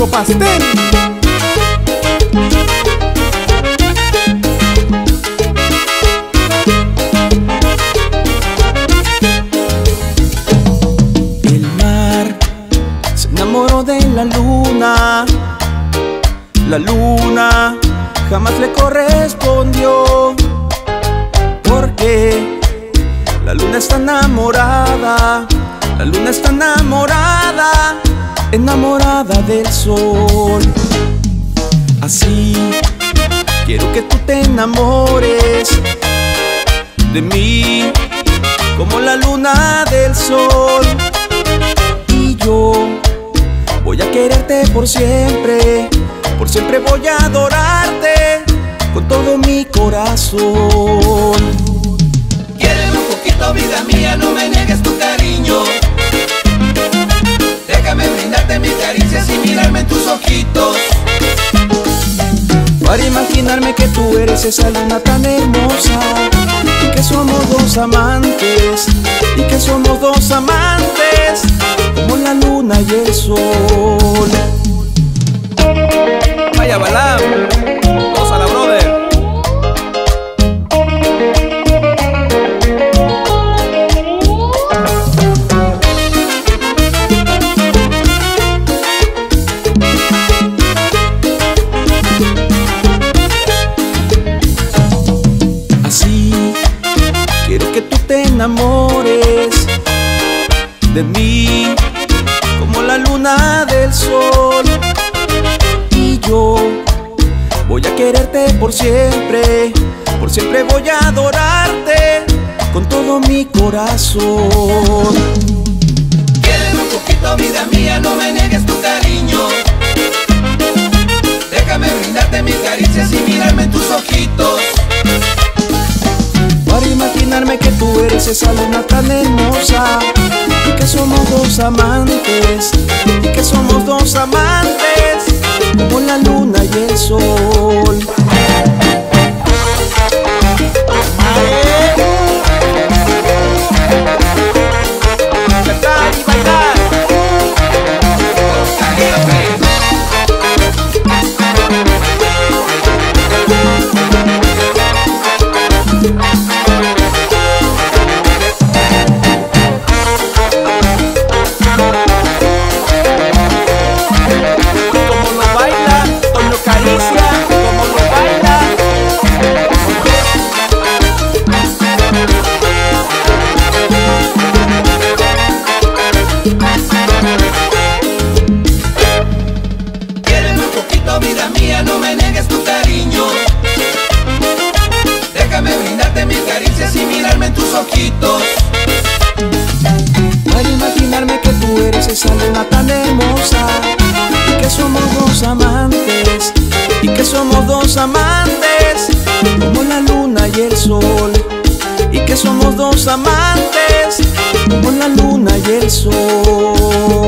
Grupo Pastel. El mar se enamoró de la luna jamás le correspondió, porque la luna está enamorada, la luna está enamorada, enamorada del sol. Así quiero que tú te enamores de mí, como la luna del sol. Y yo voy a quererte por siempre voy a adorarte con todo mi corazón. Quiéreme un poquito, vida mía, no me niegues tu cariño. Déjame brindarte mis caricias y mirarme en tus ojitos, para imaginarme que tú eres esa luna tan hermosa, y que somos dos amantes, y que somos dos amantes, como la luna y el sol. Vaya balada, gózala, brother. Así quiero que tú te enamores de mí, como la luna del sol. Y yo voy a quererte por siempre voy a adorarte con todo mi corazón. quiéreme un poquito, vida mía, no me niegues tu cariño. Déjame brindarte mis caricias y mirarme en tus ojitos, para imaginarme que tú eres esa luna tan hermosa, y que somos dos amantes, y que somos dos amantes, como la luna y el sol. Cantar y bailar. Como lo baila, con lo caricia, como lo baila. quiéreme un poquito, vida mía, no me niegues tu cariño. Déjame brindarte mis caricias y mirarme en tus ojitos, Para imaginarme que tú eres esa luna tan hermosa, y que somos dos amantes, y que somos dos amantes, como la luna y el sol. Y que somos dos amantes, como la luna y el sol.